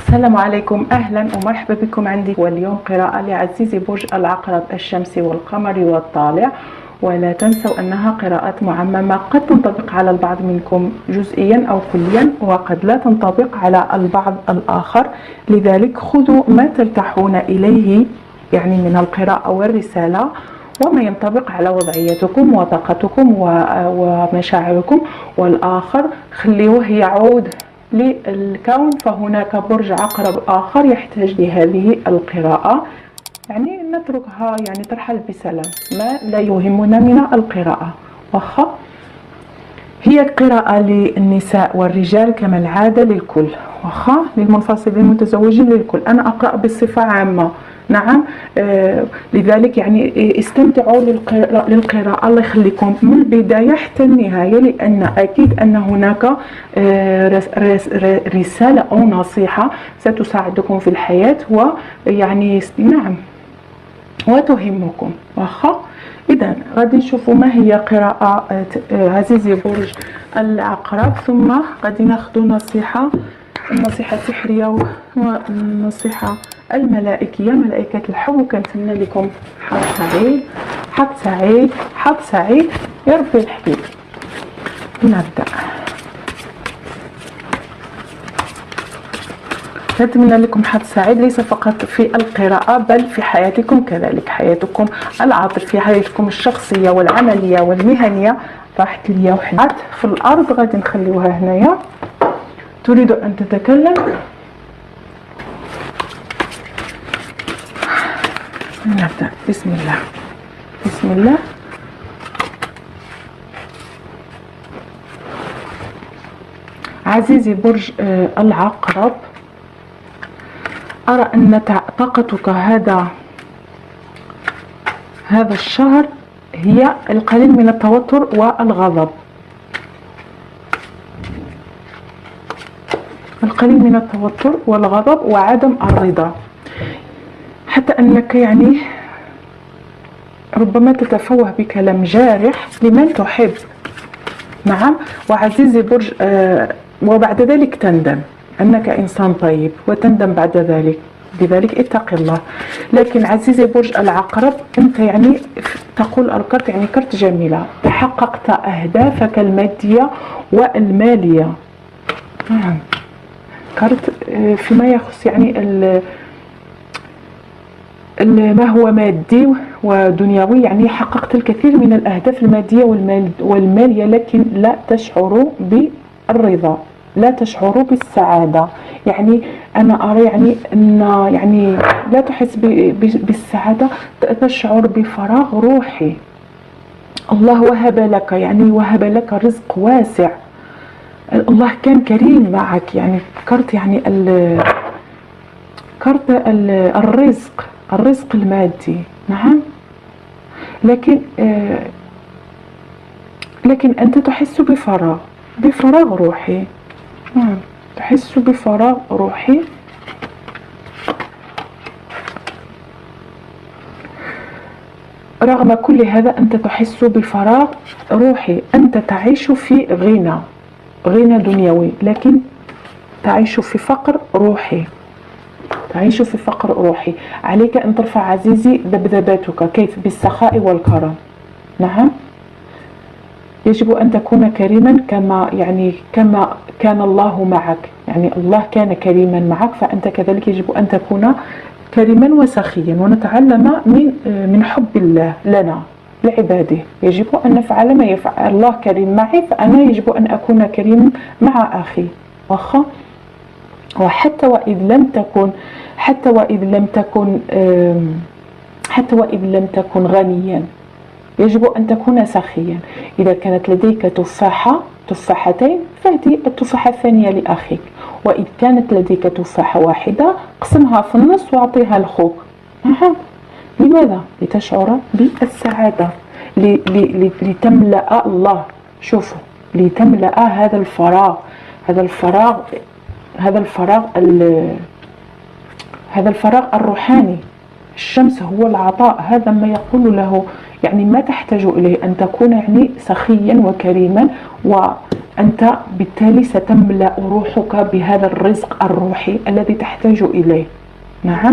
السلام عليكم، أهلا ومرحبا بكم عندي. واليوم قراءة لعزيزي برج العقرب الشمسي والقمري والطالع. ولا تنسوا أنها قراءات معممة، قد تنطبق على البعض منكم جزئيا أو كليا، وقد لا تنطبق على البعض الآخر. لذلك خذوا ما ترتاحون إليه يعني من القراءة والرسالة، وما ينطبق على وضعيتكم وطاقتكم ومشاعركم، والآخر خليوه يعود للكون. فهناك برج عقرب آخر يحتاج لهذه القراءة، يعني نتركها يعني ترحل بسلام، ما لا يهمنا من القراءة. واخا هي قراءة للنساء والرجال كما العادة، للكل، واخا للمنفصلين المتزوجين للكل. أنا أقرأ بصفة عامة، نعم. لذلك يعني استمتعوا للقراءة، الله يخليكم من البداية حتى النهاية، لأن أكيد أن هناك رسالة أو نصيحة ستساعدكم في الحياة، ويعني نعم وتهمكم. واخا إذا غادي نشوفوا ما هي قراءة عزيزي برج العقرب، ثم غادي ناخذ نصيحة سحرية والنصيحة الملائكية، ملائكة الحب. وكنتمنى لكم حظ سعيد، حظ سعيد، حظ سعيد يا ربي الحبيب. نبدأ. نتمنى لكم حظ سعيد، ليس فقط في القراءة بل في حياتكم كذلك، حياتكم العاطفية، حياتكم الشخصية والعملية والمهنية. راحت ليا وحدات في الأرض، غادي نخليوها هنايا. تريد أن تتكلم؟ نبدأ. بسم الله، بسم الله. عزيزي برج العقرب، أرى أن طاقتك هذا الشهر هي القليل من التوتر والغضب، القليل من التوتر والغضب وعدم الرضا، حتى أنك يعني ربما تتفوه بكلام جارح لمن تحب. نعم. وعزيزي برج وبعد ذلك تندم أنك إنسان طيب، وتندم بعد ذلك، لذلك اتق الله. لكن عزيزي برج العقرب، أنت يعني تقول الكرت يعني كرت جميلة، تحققت أهدافك المادية والمالية. نعم. كرت فيما يخص يعني ما هو مادي ودنيوي، يعني حققت الكثير من الأهداف المادية والمالية، لكن لا تشعر بالرضا، لا تشعر بالسعادة. يعني أنا أرى يعني أن يعني لا تحس بالسعادة، تشعر بفراغ روحي. الله وهب لك، يعني وهب لك رزق واسع، الله كان كريم معك. يعني كرت يعني كرت الرزق المادي. نعم. لكن أنت تحس بفراغ روحي. نعم، تحس بفراغ روحي. رغم كل هذا أنت تحس بفراغ روحي. أنت تعيش في غنى دنيوي، لكن تعيش في فقر روحي، تعيش في فقر روحي. عليك أن ترفع عزيزي ذبذباتك. كيف؟ بالسخاء والكرم. نعم. يجب أن تكون كريما كما كان الله معك، يعني الله كان كريما معك، فأنت كذلك يجب أن تكون كريما وسخيا، ونتعلم من حب الله لنا لعباده. يجب أن نفعل ما يفعل الله. كريم معي، فأنا يجب أن أكون كريما مع أخي. واخا وحتى وإذ لم تكن غنيا، يجب أن تكون سخيا. إذا كانت لديك تفاحتين، فهدي التفاحة الثانية لأخيك. وإذا كانت لديك تفاحة واحدة، اقسمها في النص واعطيها لأخوك. لماذا؟ لتشعر بالسعادة، لتملأ الله. شوفوا، لتملأ هذا الفراغ الروحاني. الشمس هو العطاء، هذا ما يقول له، يعني ما تحتاج إليه أن تكون يعني سخيا وكريما أنت بالتالي ستملأ روحك بهذا الرزق الروحي الذي تحتاج إليه. نعم،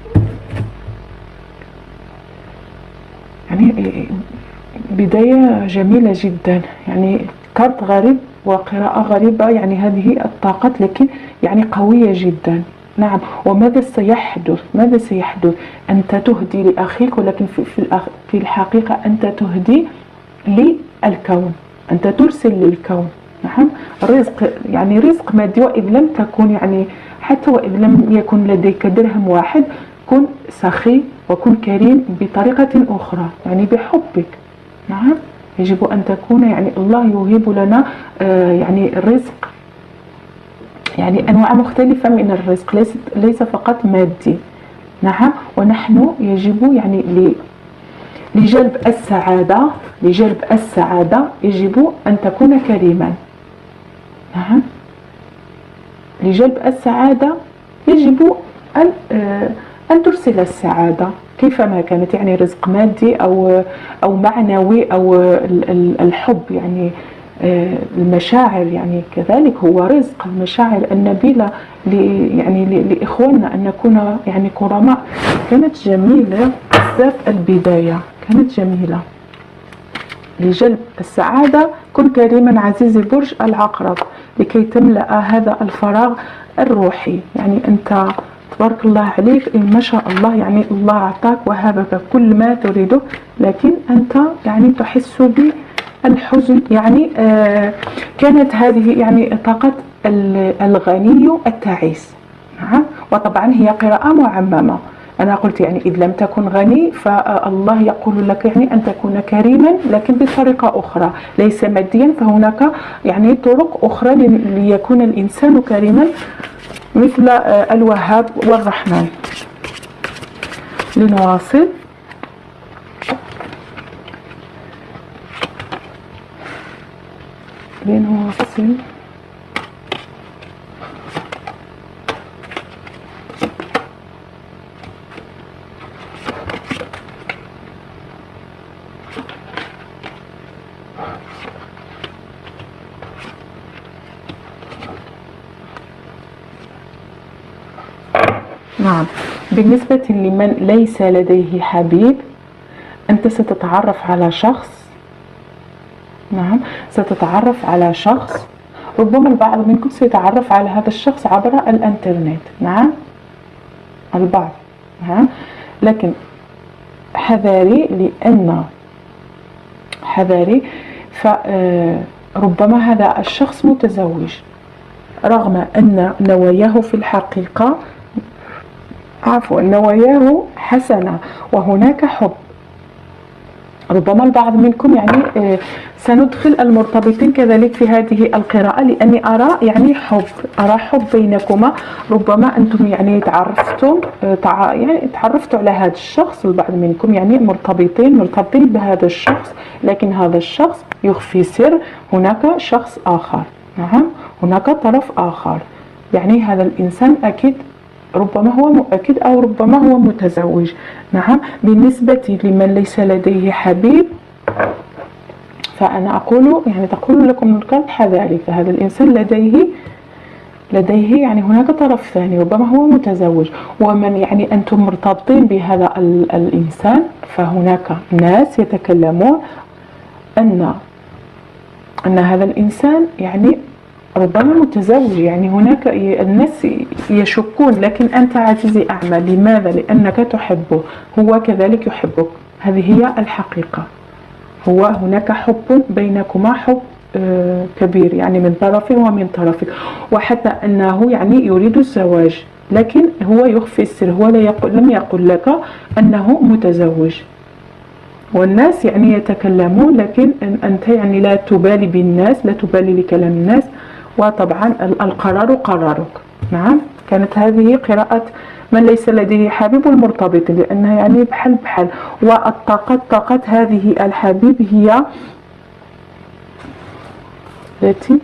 يعني بداية جميلة جدا، يعني كارت غريب وقراءة غريبة، يعني هذه الطاقات لكن يعني قوية جدا. نعم، وماذا سيحدث؟ ماذا سيحدث؟ أنت تهدي لأخيك، ولكن في الحقيقة أنت تهدي للكون، أنت ترسل للكون. نعم، رزق، يعني رزق مادي، وإذ لم تكن يعني حتى وإذ لم يكن لديك درهم واحد، كن سخي وكن كريم بطريقة أخرى، يعني بحبك. نعم، يجب أن تكون، يعني الله يوهب لنا يعني الرزق، يعني أنواع مختلفة من الرزق، ليس فقط مادي. نعم، ونحن يجب يعني لجلب السعادة، لجلب السعادة يجب أن تكون كريما. نعم، لجلب السعادة يجب أن ترسل السعادة كيفما كانت، يعني رزق مادي أو معنوي أو الحب، يعني المشاعر يعني كذلك هو رزق، المشاعر النبيلة يعني لإخواننا أن نكون يعني كرماء. كانت جميلة بزاف، البداية كانت جميلة. لجلب السعادة كن كريما عزيزي برج العقرب لكي تملأ هذا الفراغ الروحي. يعني أنت تبارك الله عليك، ما شاء الله، يعني الله أعطاك وهبك كل ما تريده، لكن أنت يعني تحس بالحزن. يعني كانت هذه يعني طاقة الغني التعيس. نعم، وطبعا هي قراءة معممة. أنا قلت يعني إذ لم تكن غني، فالله يقول لك يعني أن تكون كريما لكن بطريقة أخرى، ليس ماديا، فهناك يعني طرق أخرى ليكون الإنسان كريما مثل الوهاب والرحمن. لنواصل. نعم، بالنسبة لمن ليس لديه حبيب، أنت ستتعرف على شخص. نعم، ستتعرف على شخص، ربما البعض منكم سيتعرف على هذا الشخص عبر الانترنت. نعم، البعض. نعم، لكن حذاري، لأن حذاري، فربما هذا الشخص متزوج، رغم أن نواياه في الحقيقة، عفوا، نواياه حسنة وهناك حب. ربما البعض منكم يعني سندخل المرتبطين كذلك في هذه القراءة، لأني أرى يعني أرى حب بينكما. ربما أنتم يعني تعرفتوا على هذا الشخص، البعض منكم يعني مرتبطين بهذا الشخص، لكن هذا الشخص يخفي سر، هناك شخص آخر. نعم، هناك طرف آخر، يعني هذا الإنسان أكيد ربما هو مؤكد أو ربما هو متزوج. نعم، بالنسبة لمن ليس لديه حبيب، فأنا أقول يعني تقول لكم الكارت حذاري، فهذا الإنسان لديه يعني هناك طرف ثاني، ربما هو متزوج. ومن يعني أنتم مرتبطين بهذا الإنسان، فهناك ناس يتكلمون أن هذا الإنسان يعني ربما متزوج، يعني هناك الناس يشكون، لكن أنت عزيزي أعمى، لماذا؟ لأنك تحبه، هو كذلك يحبك، هذه هي الحقيقة. هو هناك حب بينكما، حب كبير، يعني من طرفه ومن طرفك، وحتى أنه يعني يريد الزواج، لكن هو يخفي السر، هو لم يقل لك أنه متزوج. والناس يعني يتكلمون، لكن أنت يعني لا تبالي بالناس، لا تبالي لكلام الناس، وطبعا القرار قرارك. نعم، كانت هذه قراءة من ليس لديه حبيب المرتبط، لأنها يعني بحال طاقة هذه الحبيب هي التي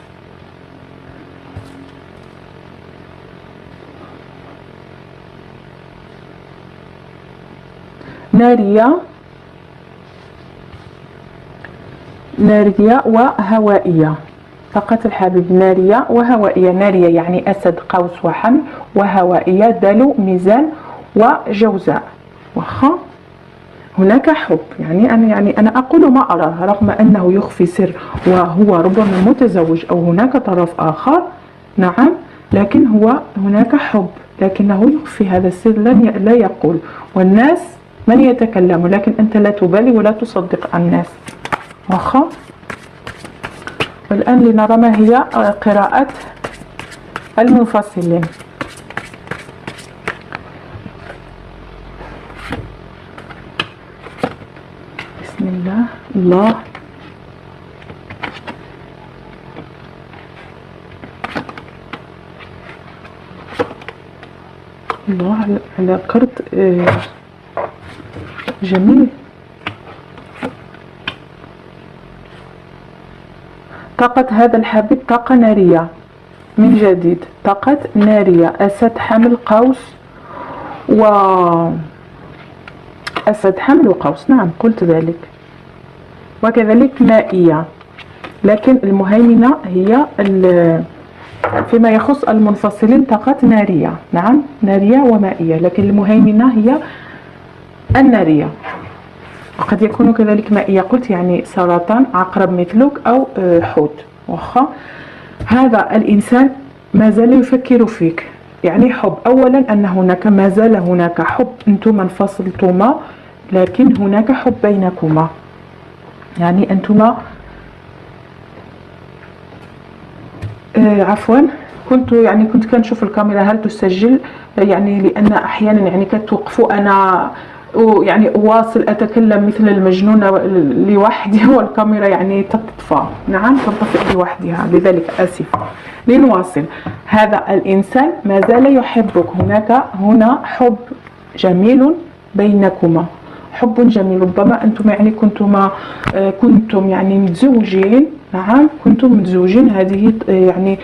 نارية وهوائية. طاقة الحبيب نارية وهوائية. نارية يعني أسد قوس وحمل، وهوائية دلو ميزان وجوزاء. واخا هناك حب، يعني أنا أقول ما أراه رغم أنه يخفي سر وهو ربما متزوج أو هناك طرف آخر، نعم، لكن هناك حب لكنه يخفي هذا السر، لا يقول، والناس من يتكلم، لكن أنت لا تبالي ولا تصدق الناس. واخا والآن لنرى ما هي قراءة المنفصلين. بسم الله. الله الله على كرت جميل. طاقة هذا الحبيب طاقة نارية من جديد، طاقة نارية، أسد حمل قوس أسد حمل وقوس، نعم قلت ذلك، وكذلك مائية، لكن المهيمنة هي فيما يخص المنفصلين طاقة نارية، نعم نارية ومائية، لكن المهيمنة هي النارية، وقد يكون كذلك مائية، قلت يعني سرطان، عقرب مثلك أو حوت. واخا هذا الإنسان ما زال يفكر فيك، يعني حب، أولا أن هناك ما زال هناك حب، أنتما انفصلتما لكن هناك حب بينكما، يعني أنتما عفوا كنت كنشوف الكاميرا هل تسجل، يعني لأن أحيانا يعني كتوقف أنا يعني أواصل أتكلم مثل المجنونة لوحدي والكاميرا يعني تطفى، نعم تنطفئ لوحدها، لذلك آسفة. لنواصل. هذا الإنسان ما زال يحبك، هنا حب جميل بينكما، حب جميل، ربما أنتم يعني كنتم يعني متزوجين، نعم كنتم متزوجين، هذه يعني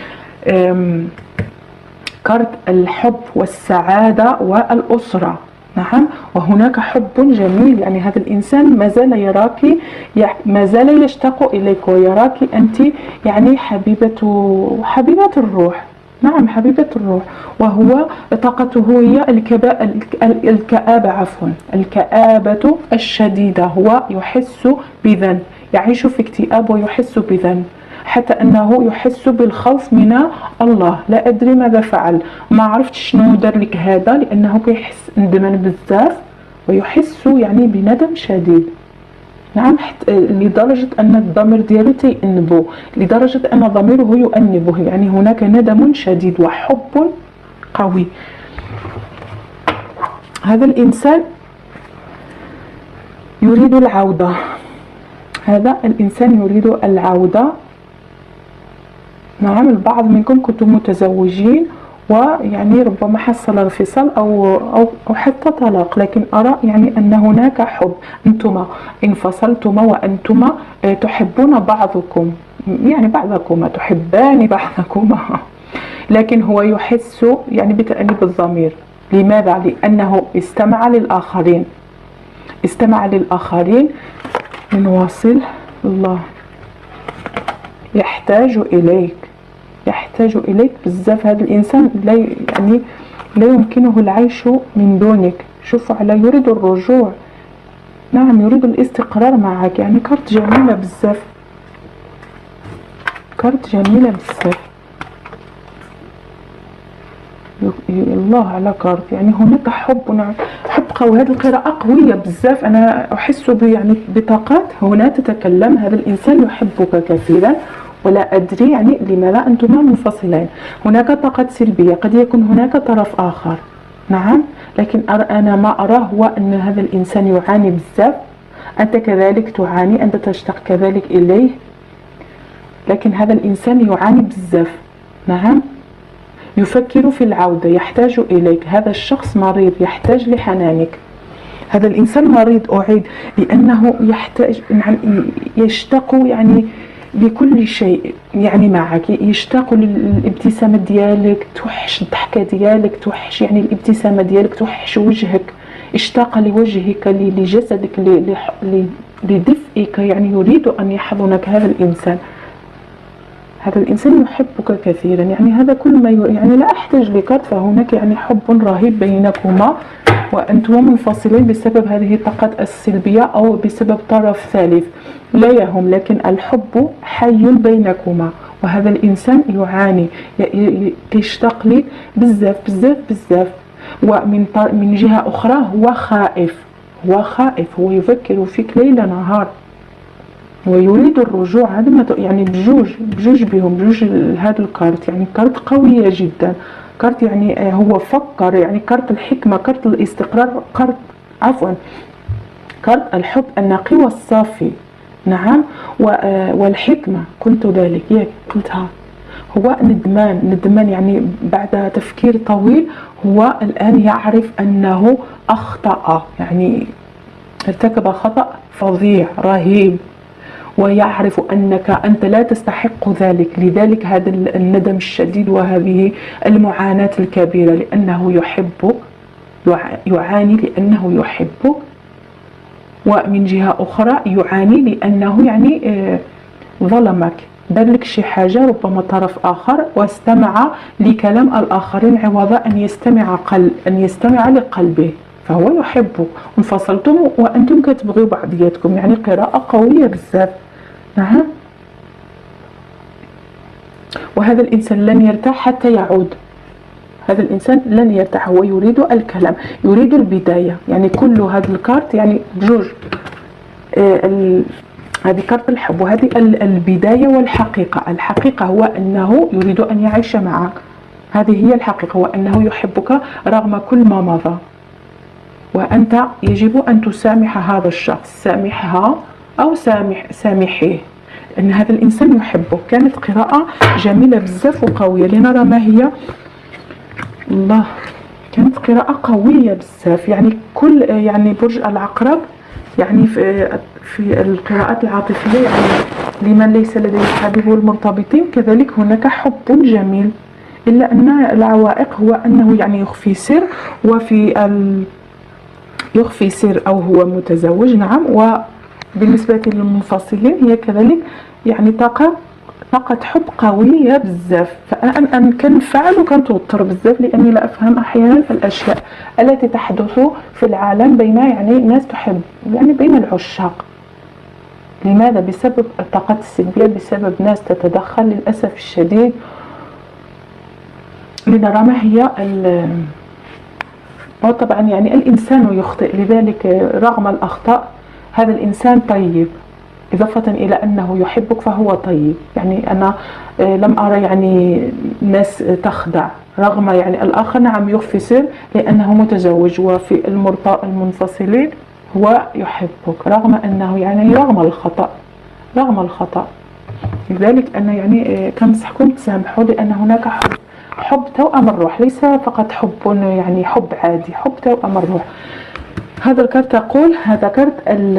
كرت الحب والسعادة والأسرة، نعم، وهناك حب جميل، يعني هذا الإنسان ما زال يراك، ما زال يشتاق إليك ويراك أنت يعني حبيبة الروح، نعم حبيبة الروح، وهو طاقته هي الكآبة الشديدة، هو يحس بذنب، يعيش في اكتئاب ويحس بذنب، حتى أنه يحس بالخوف من الله، لا أدري ماذا فعل، ما عرفت شنو دار لك هذا، لأنه كيحس ندمان بزاف ويحس يعني بندم شديد، نعم، لدرجة أن الضمير ديالو تيأنبو، لدرجة أن ضميره يؤنبه، يعني هناك ندم شديد وحب قوي. هذا الإنسان يريد العودة، هذا الإنسان يريد العودة، نعم، البعض منكم كنتم متزوجين ويعني ربما حصل انفصال أو حتى طلاق، لكن أرى يعني أن هناك حب، أنتما انفصلتما وأنتما تحبون بعضكم، يعني بعضكما تحبان بعضكما، لكن هو يحس يعني بتأنيب الضمير. لماذا؟ لأنه استمع للآخرين. نواصل. الله يحتاج إليك بزاف، هذا الإنسان لا يمكنه العيش من دونك، شوفوا على يريد الرجوع، نعم يريد الاستقرار معك، يعني كارت جميلة بزاف، الله على كارت، يعني هناك حب، حب قوي، هذه القراءة قوية بزاف، أنا أحس يعني بطاقات هنا تتكلم، هذا الإنسان يحبك كثيرا ولا أدري يعني لماذا أنتما منفصلين، هناك طاقة سلبية، قد يكون هناك طرف آخر، نعم، لكن أنا ما أراه هو أن هذا الإنسان يعاني بزاف، أنت كذلك تعاني، أنت تشتاق كذلك إليه، لكن هذا الإنسان يعاني بزاف، نعم، يفكر في العودة، يحتاج إليك، هذا الشخص مريض يحتاج لحنانك، هذا الإنسان مريض أعيد، لأنه يحتاج، يشتاق يعني لكل شيء يعني معك، يشتاق للابتسامة ديالك، توحش الضحكة ديالك، توحش يعني الابتسامة ديالك، توحش وجهك، اشتاق لوجهك، لجسدك، لدفئك، يعني يريد أن يحضنك هذا الإنسان. هذا الإنسان يحبك كثيرا، يعني هذا كل ما يعني لا أحتاج لكارت، فهناك يعني حب رهيب بينكما وأنتم منفصلين بسبب هذه الطاقات السلبية أو بسبب طرف ثالث لا يهم، لكن الحب حي بينكما. وهذا الإنسان يعاني، يشتاق لي بزاف بزاف بزاف. ومن من جهة أخرى هو خائف، هو خائف، هو يفكر فيك ليل نهار ويريد الرجوع. هذا ما يعني بجوج بهم، بجوج هذا الكارت، يعني كارت قوية جدا، كارت يعني هو فكر، يعني كارت الحكمة، كارت الاستقرار، كارت عفوا كارت الحب النقي والصافي. نعم، والحكمة قلت ذلك، ياك قلتها. هو ندمان يعني بعد تفكير طويل هو الآن يعرف أنه أخطأ، يعني ارتكب خطأ فظيع رهيب، ويعرف أنت لا تستحق ذلك، لذلك هذا الندم الشديد وهذه المعاناة الكبيرة، لأنه يحبك، يعاني لأنه يحبك. ومن جهة أخرى يعاني لأنه يعني ظلمك، دارلك شي حاجة، ربما طرف آخر، واستمع لكلام الآخرين عوض أن يستمع لقلبه، فهو يحبك، انفصلتم وأنتم كتبغيو بعضياتكم، يعني قراءة قوية بزاف. نعم، وهذا الإنسان لن يرتاح حتى يعود، هذا الإنسان لن يرتاح، هو يريد الكلام، يريد البداية، يعني كل هذا الكارت يعني بجوج، هذه كارت الحب وهذه البداية والحقيقة. الحقيقة هو أنه يريد أن يعيش معك، هذه هي الحقيقة، وأنه يحبك رغم كل ما مضى، وأنت يجب أن تسامح هذا الشخص، سامحها أو سامحيه، أن هذا الإنسان يحبك. كانت قراءة جميلة بزاف وقوية، لنرى ما هي. الله، كانت قراءة قوية بزاف، يعني كل يعني برج العقرب، يعني في القراءات العاطفية، يعني لمن ليس لديه حبيب والمرتبطين كذلك هناك حب جميل، إلا أن العوائق هو أنه يعني يخفي سر، يخفي سر أو هو متزوج. نعم، وبالنسبة للمنفصلين هي كذلك يعني طاقة حب قوية بزاف. فأنا كنفعل وكنتوتر بزاف، لأني لا أفهم أحيانا الأشياء التي تحدث في العالم بين يعني ناس تحب، يعني بين العشاق. لماذا؟ بسبب الطاقات السلبية، بسبب ناس تتدخل للأسف الشديد. لنرى ما هي وطبعا يعني الإنسان يخطئ، لذلك رغم الأخطاء هذا الإنسان طيب، إضافة إلى أنه يحبك فهو طيب. يعني أنا لم أرى يعني ناس تخدع، رغم يعني الآخر نعم يخفي سر لأنه متزوج، وفي المنفصلين هو يحبك رغم أنه يعني رغم الخطأ. لذلك أنا يعني كنصحكم تسامحوا، لأن هناك حب توأم الروح، ليس فقط حب يعني حب عادي، حب توأم الروح. هذا الكارت تقول، هذا كارت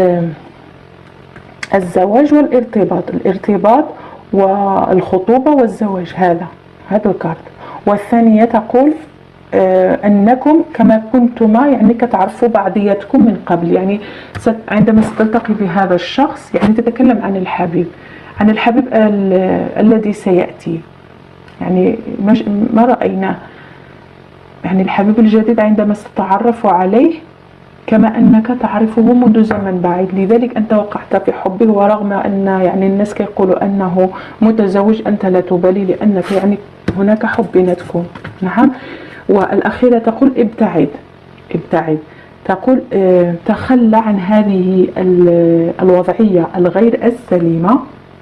الزواج والارتباط، الارتباط والخطوبة والزواج، هذا الكارت. والثانية تقول أنكم كما كنتما يعني كتعرفوا بعضياتكم من قبل، يعني عندما ستلتقي بهذا الشخص يعني تتكلم عن الحبيب الذي سيأتي، يعني ما رأيناه، يعني الحبيب الجديد عندما ستتعرف عليه كما أنك تعرفه منذ زمن بعيد، لذلك أنت وقعت في حبه، ورغم أن يعني الناس كيقولوا أنه متزوج أنت لا تبالي، لأنك يعني هناك حب بيناتكم. نعم. والأخيرة تقول ابتعد، تقول تخلى عن هذه الوضعية الغير السليمة،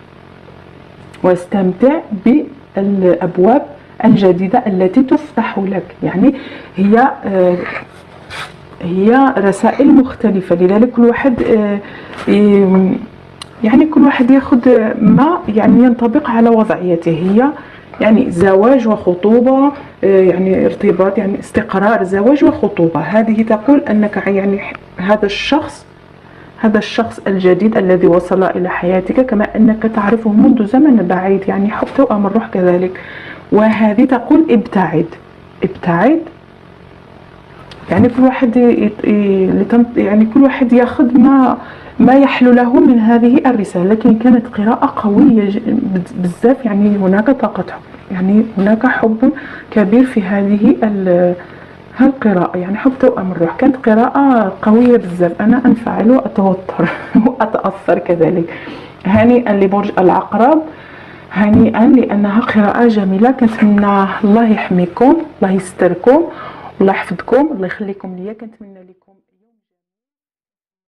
واستمتع بالأبواب الجديدة التي تفتح لك. يعني هي رسائل مختلفة، لذلك كل واحد يعني كل واحد ياخذ ما يعني ينطبق على وضعيته. هي يعني زواج وخطوبة، يعني ارتباط، يعني استقرار، زواج وخطوبة. هذه تقول أنك يعني هذا الشخص الجديد الذي وصل إلى حياتك كما أنك تعرفه منذ زمن بعيد، يعني حب توأم الروح كذلك. وهذه تقول ابتعد، يعني كل واحد يعني كل واحد ياخذ ما ما يحلو له من هذه الرسالة. لكن كانت قراءة قوية بزاف، يعني هناك طاقة حب، يعني هناك حب كبير في هذه هالقراءة، يعني حب توأم الروح. كانت قراءة قوية بزاف، أنا أنفعل وأتوتر وأتأثر كذلك. هنيئا لبرج العقرب، هنيئا لأنها قراءة جميلة. كنتمنى الله يحميكم، الله يستركم، الله يحفظكم، الله يخليكم ليا. كنتمنى لكم